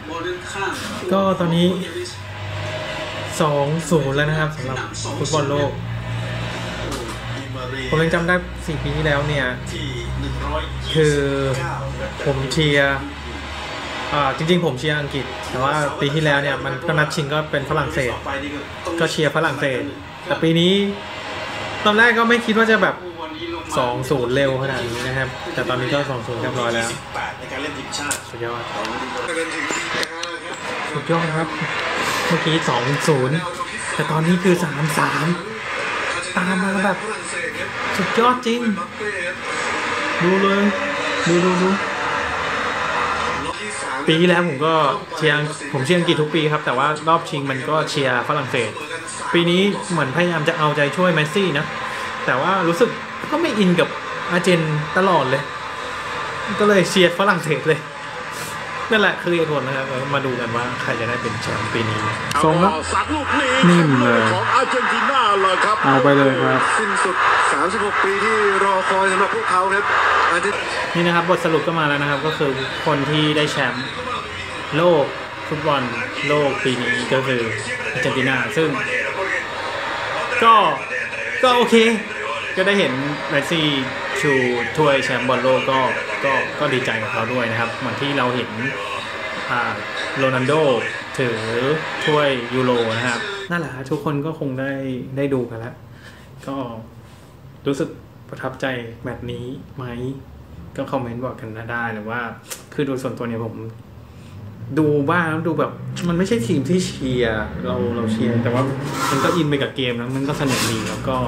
ก็ตอนนี้2-0แล้วนะครับสำหรับฟุตบอลโลกผมยังจำได้4 ปีที่แล้วเนี่ยคือผมเชียร์จริงๆผมเชียร์อังกฤษแต่ว่าปีที่แล้วเนี่ยมันก็นัดชิงก็เป็นฝรั่งเศสก็เชียร์ฝรั่งเศสแต่ปีนี้ตอนแรกก็ไม่คิดว่าจะแบบ2-0เร็วขนาดนี้นะครับแต่ตอนนี้ก็2-0เรียบร้อยแล้วสุดยอดสุดยอดครับเมื่อกี้2-0แต่ตอนนี้คือ3-3ตามมาแบบสุดยอดจริงดูเลยดูปีที่แล้วผมก็เชียร์อังกฤษทุกปีครับแต่ว่ารอบชิงมันก็เชียร์ฝรั่งเศสปีนี้เหมือนพยายามจะเอาใจช่วยเมสซี่นะแต่ว่ารู้สึกก็ไม่อินกับอาร์เจนตลอดเลยก็เลยเชียร์ฝรั่งเศสเลยนั่นแหละคือเหตุผลนะครับมาดูกันว่าใครจะได้เป็นแชมป์ปีนี้ทรงแล้วนิ่มเลยของอาร์เจนตินาเลยครับเอาไปเลยครับสิ้นสุด36 ปีที่รอคอยสำหรับพวกเขาครับนี่นะครับบทสรุปก็มาแล้วนะครับก็คือคนที่ได้แชมป์โลกฟุตบอลโลกปีนี้ก็คืออาร์เจนตินาซึ่งก็โอเคก็ได้เห็นเมสซี่ชูถ้วยแชมป์บอลโลกก็ดีใจกับเขาด้วยนะครับเหมือนที่เราเห็นโรนัลโดถือถ้วยยูโรนะครับนั่นแหละทุกคนก็คงได้ดูกันแล้วก็รู้สึกประทับใจแบบนี้ไหมก็คอมเมนต์บอกกันได้หรือว่าคือโดยส่วนตัวเนี่ยผมดูบ้างแล้วดูแบบมันไม่ใช่ทีมที่เชียร์เราเชียร์แต่ว่ามันก็อินไปกับเกมแล้วมันก็สนุกดีแล้วก็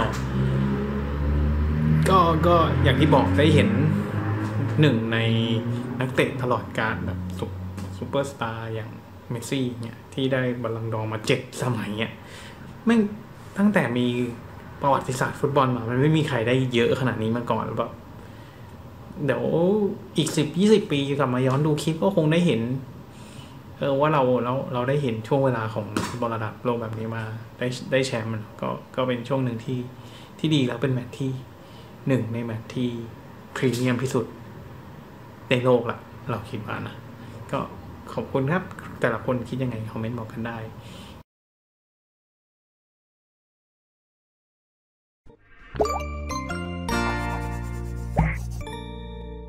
อย่างที่บอกได้เห็นหนึ่งในนักเตะตลอดกาลแบบซุปเปอร์สตาร์อย่างเมสซี่เนี่ยที่ได้บอลลังดอร์มา7 สมัยเนี่ยไม่ตั้งแต่มีประวัติศาสตร์ฟุตบอลมามันไม่มีใครได้เยอะขนาดนี้มาก่อนหรือเปล่าเดี๋ยวอีก10-20 ปีกลับมาย้อนดูคลิปก็คงได้เห็นว่าเราได้เห็นช่วงเวลาของฟุตบอลระดับโลกแบบนี้มาได้แชมป์มันก็เป็นช่วงหนึ่งที่ดีแล้วเป็นแมตช์ที่1ในแมตช์ที่พรีเมียมที่สุดในโลกละเราคิดว่านะก็ขอบคุณครับแต่ละคนคิดยังไงคอมเมนต์บอกกันได้